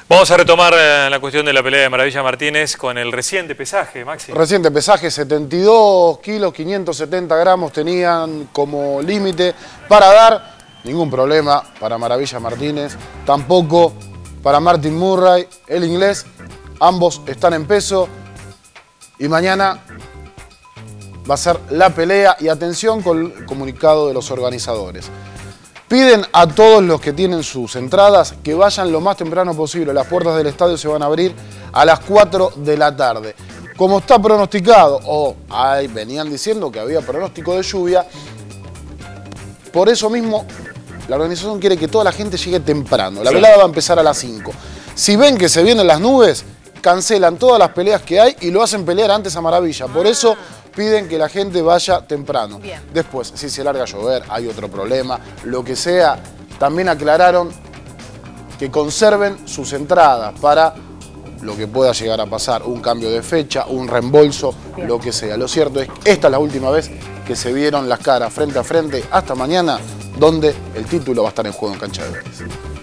Vamos a retomar la cuestión de la pelea de Maravilla Martínez con el reciente pesaje, Maxi. Reciente pesaje, 72 kilos, 570 gramos tenían como límite para dar. Ningún problema para Maravilla Martínez, tampoco para Martin Murray, el inglés. Ambos están en peso y mañana va a ser la pelea. Y atención con el comunicado de los organizadores. Piden a todos los que tienen sus entradas que vayan lo más temprano posible. Las puertas del estadio se van a abrir a las 4 de la tarde. Como está pronosticado, venían diciendo que había pronóstico de lluvia, por eso mismo la organización quiere que toda la gente llegue temprano. La velada va a empezar a las 5. Si ven que se vienen las nubes, cancelan todas las peleas que hay y lo hacen pelear antes a Maravilla. Por eso piden que la gente vaya temprano. Bien. Después, si se larga a llover, hay otro problema. Lo que sea, también aclararon que conserven sus entradas para lo que pueda llegar a pasar. Un cambio de fecha, un reembolso, Bien. lo que sea. Lo cierto es que esta es la última vez que se vieron las caras frente a frente. Hasta mañana, donde el título va a estar en juego en Cancha de Vélez.